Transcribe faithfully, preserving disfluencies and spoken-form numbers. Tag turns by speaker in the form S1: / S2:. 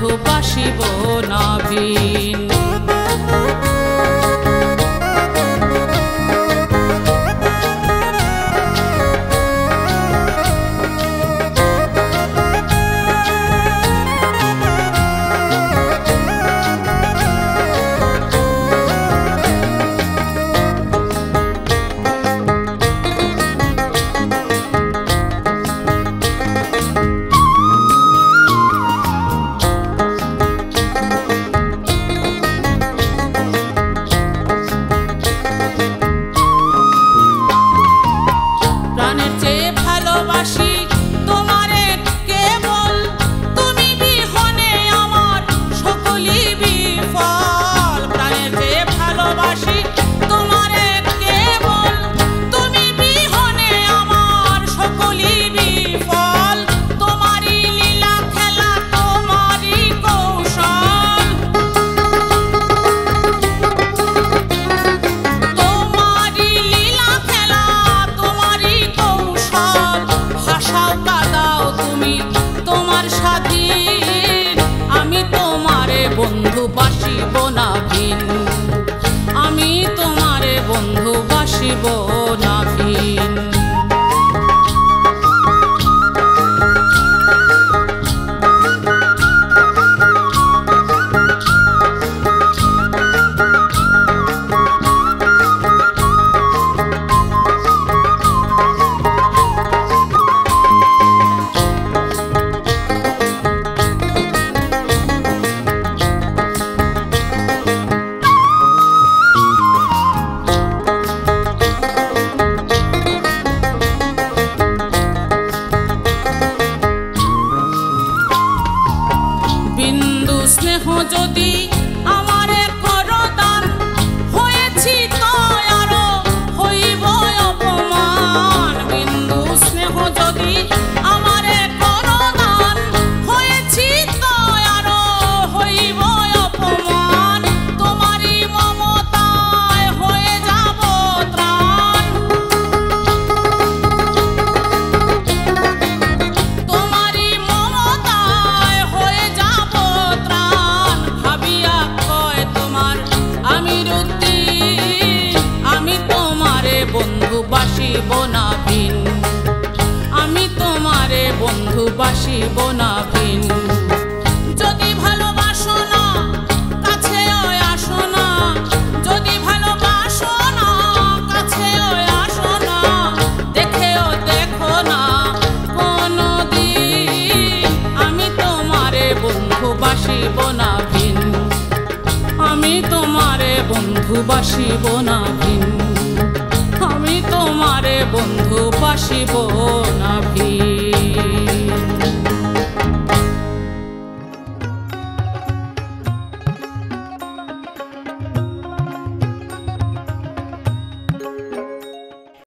S1: বাসিব না ভিন। বন্ধু বাসিব না ভিন, আমি তোমারে বন্ধু বাসিব না ভিন। স্নেহ যদি আমারে করো দান, হয়েছি তো আরো হইব অপমান। বিন্দু স্নেহ যদি আমারে করো দান, হয়েছি তো আরো হইব অপমান। তোমারই মমতায় হয়ে যাব ত্রাণ, তোমারই মমতায় হয়ে যাব ত্রাণ। ভাবিয়া কয় তোমার আমির উদ্দিন, আমি তোমারে বন্ধু বাসিব না ভিন, আমি তোমারে বন্ধু বাসিব না ভিন। যদি ভালোবাসো না কাছে আসো না, যদি ভালোবাসো না কাছে আসো না, দেখেও দেখো না কোনদিন, আমি তোমারে বন্ধু বাসিব না ভিন, আমি তোমারে বন্ধু বাসিব না ভিন, আমি তোমারে বন্ধু বাসিব না ভিন।